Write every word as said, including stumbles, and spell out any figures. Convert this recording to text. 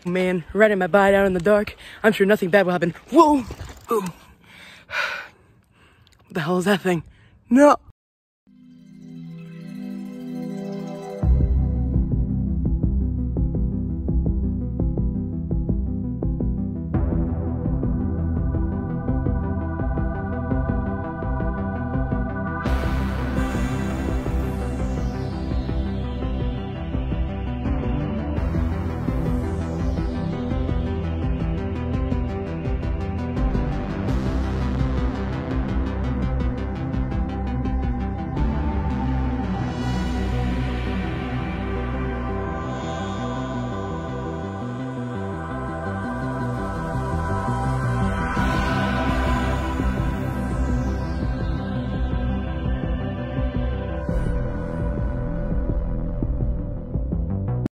Man, riding my bike out in the dark. I'm sure nothing bad will happen. Whoa! Oh. What the hell is that thing? No!